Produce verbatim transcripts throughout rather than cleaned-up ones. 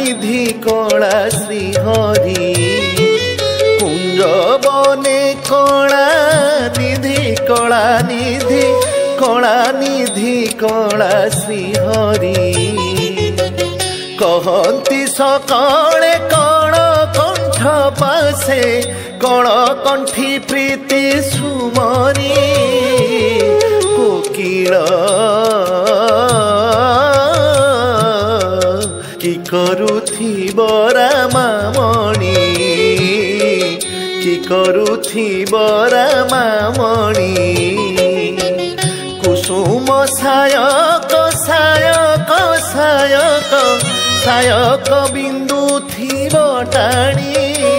निधि कला श्रीहरि कुंज बने कला निधि कला निधि कला निधि कला श्रीहरि कहती सकाळे कण कंठ पासे कण कंठी प्रीति सुमरी कोकिल कि करुथिब रामामणि कि करुथिब रामामणि कुसुम सायक सायक सायक सायक बिंदु थिब टाणी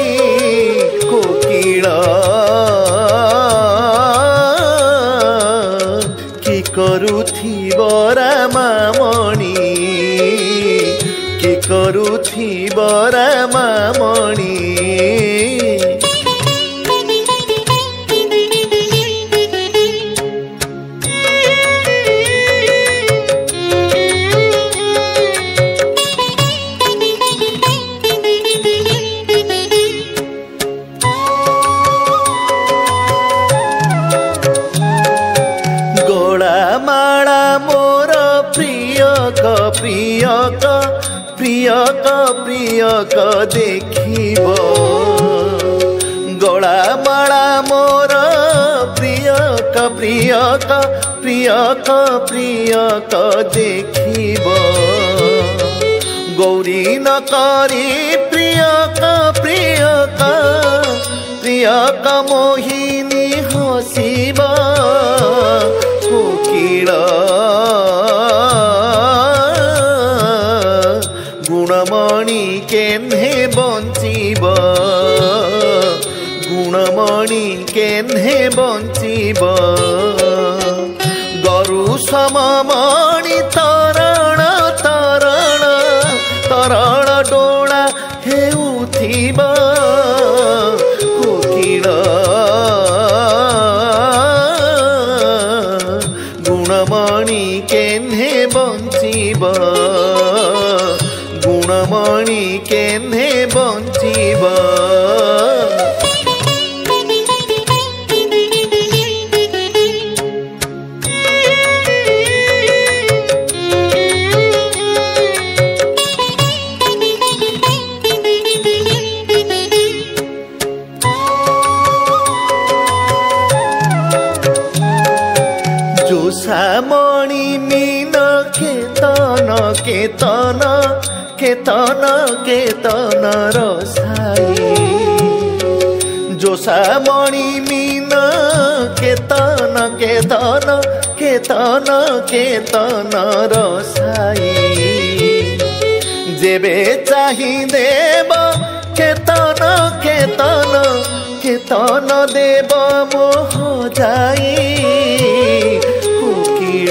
कोकिल कि करुथिब रामामणि कि करुथिब रामामणि प्रियक प्रियक प्रियक देखिब गला माला मोर प्रियक प्रियक प्रियक प्रियक देखिब गौरी न करी प्रियक प्रियक प्रियक मोहिनी हसिब कोकिल गुणमणि केन्हे बंचिब गुणमणि केन्हे बंचिब गरु सममणि तरण तरण तरण डोला हेउथिब कोकिल गुणमणि केन्हे बंचिब गुणमणि केन्हे बंचिब जोसामणि मीन केतन केतन केतन केतन रसाई जोसामणि मीन केतन केतन केतन केतन रसाई जेबे चाहि देव केतन केतन केतन देव मोह जाई कोकिल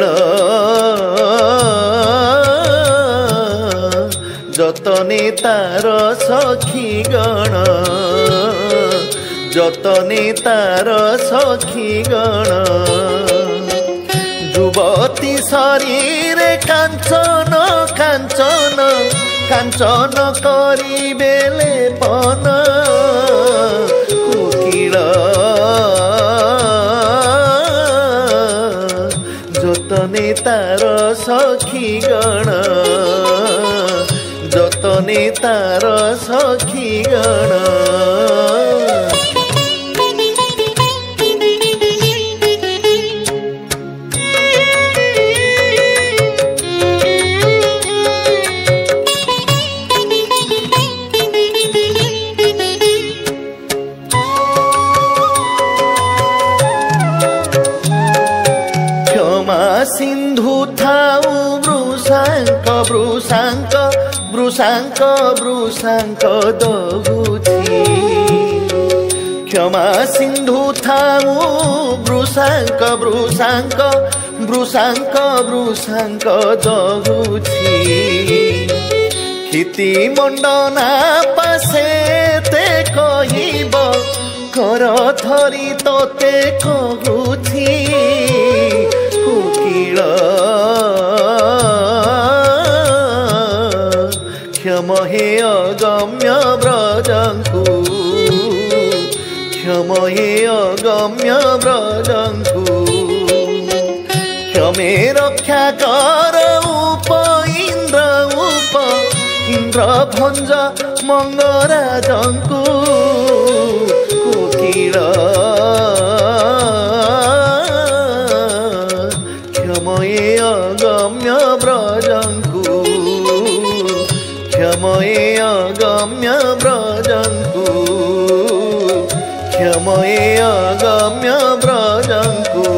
जतने तार सखी गण जतने तार सखी गण युवती शरीर कांचन कांचन कांचन करी बेले पन कोकिल जतने तार सखी गण जतने तार सखी गण क्षमा सिंधु थाऊ वृषांक वृषांक वृषांक वृषांक दहुछि क्षमा सिंधु थाऊ वृषांक वृषांक वृषांक वृषांक दहुछि हिति मंडना पासे ते कहिब कर धरी तोते कहुछि कोकिल क्षमहे अगम्य व्रजंकु क्षमहे अगम्य व्रजंकु क्षमे रक्षा कर उप इंद्र उप इंद्र भंज मंगराजंकु कोकिल क्षमये अगम्य व्रजंकु क्षमये अगम्य व्रजंकु क्षमये अगम्य व्रजंकु।